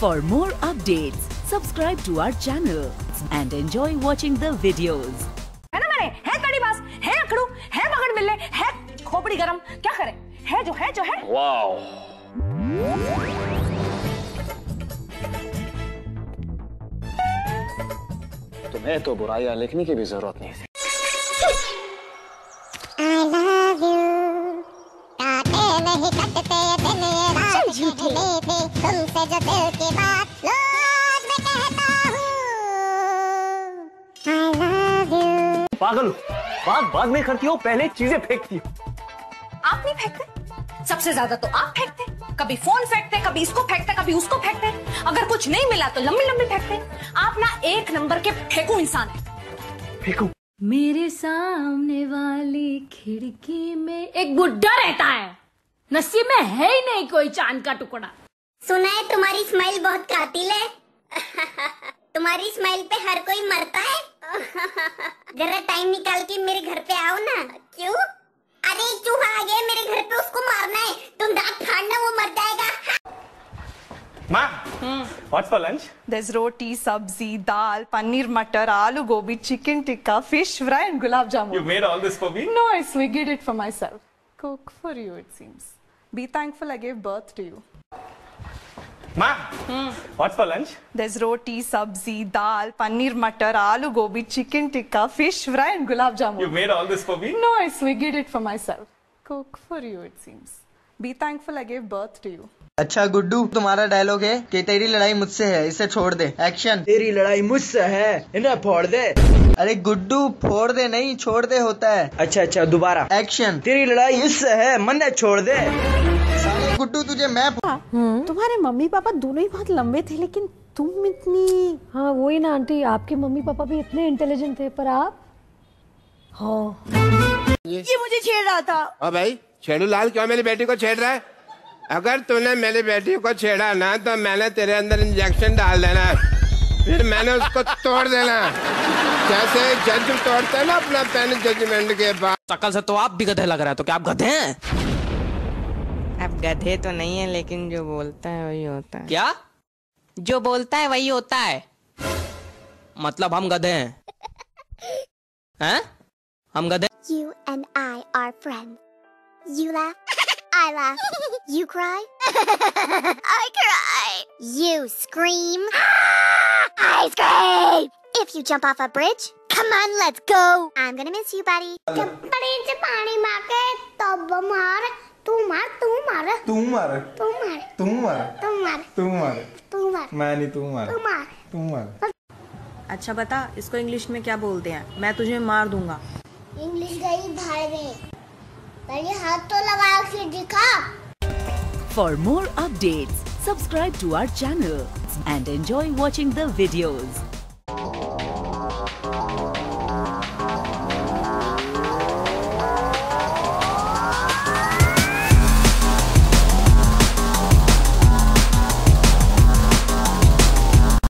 For more updates, subscribe to our channel and enjoy watching the videos. है ना मैंने है कड़ी बास है अकड़ू है मगन मिलने है खोपड़ी गरम क्या करे है जो है वाओ तुम्हें तो बुराइयां लिखने की भी जरूरत नहीं थी। I love you, काटे नहीं कटते दिन रात झूठे थे तुमसे जो दिल की बात रोज मैं कहता हूँ I love you। पागल हो, बात नहीं करती हो, पहले चीजें फेंकती हो। आप नहीं फेंकते सबसे ज्यादा तो आप फेंकते कभी फोन फेंकते कभी इसको फेंकते कभी उसको फेंकते अगर कुछ नहीं मिला तो लंबी फेंकते आप ना एक नंबर के फेंकू इंसान है। फेंकू मेरे सामने वाली खिड़की में एक बुड्ढा रहता है नसीब में है ही नहीं कोई चांद का टुकड़ा। सुना है तुम्हारी स्माइल बहुत कातिल है तुम्हारी स्माइल पे हर कोई मरता है जरा टाइम निकाल के मेरे घर पे आओ ना। क्यों? अरे चूहा आ गया मेरे घर पे उसको मारना है तुम दांत फाड़ना वो मर जाएगा। माँ, what's for lunch? There's roti, sabzi, dal, paneer matar, aloo gobi, chicken tikka, fish fry and gulab jamun. You made all this for me? No, I swiggled it for myself. Cook for you, it seems. Be thankful I gave birth to you. माँ, what's for lunch? There's roti, sabzi, dal, paneer matar, aloo gobi, chicken tikka, fish fry and gulab jamun. You made all this for me? No, I swiggled it for myself. Cook for you, it seems. Be thankful I gave birth to you. अच्छा गुड्डू, तुम्हारा dialogue है कि तेरी लड़ाई मुझसे है, इसे छोड़ दे। एक्शन। तेरी लड़ाई मुझसे है, इन्हें फोड़ दे। अरे गुड्डू, फोड़ दे नहीं, छोड़ दे होता है। अच्छा दोबारा। एक्शन। तेरी लड़ाई इससे है, मन्ने छोड़ दे। साले गुड्डू, तुझे मैं तुम्हारे मम्मी पापा दोनों ही बहुत लंबे थे लेकिन तुम इतनी। हाँ वही ना आंटी, आपके मम्मी पापा भी इतने इंटेलिजेंट थे पर आप। हाँ ये मुझे छेड़ रहा था। ओ भाई, छेड़ू लाल क्यों मेरी बेटी को छेड़ रहा है? अगर तूने मेरी बेटी को छेड़ा ना तो मैंने तेरे अंदर इंजेक्शन डाल देना, फिर मैंने उसको तोड़ देना, जैसे जज तोड़ते हैं ना अपना पेन जजमेंट के बाद। शक्ल से तो आप भी गधे लग रहे हैं, तो क्या आप गधे हैं? अब गधे तो नहीं है लेकिन जो बोलता है वही होता है। क्या? जो बोलता है वही होता है। मतलब हम गधे हैं? हैं? हम गधे? You and I are friends. You laugh, I laugh. You cry, I cry. You scream, I scream. If you jump off a bridge, come on, let's go. I'm gonna miss you, buddy. जब बड़े से पानी मांगे तब मार, तू मार, तू मार, तू मार, तू मार, तू मार, तू मार, तू मार, तू मार, मैं नहीं, तू मार, तू मार, तू मार। अच्छा बता इसको इंग्लिश में क्या बोलते हैं? मैं तुझे मार दूंगा। इंग्लिश गई भाड़ में, पहले हाथ तो लगा के दिखा। For more updates, subscribe to our channel and enjoy watching the videos.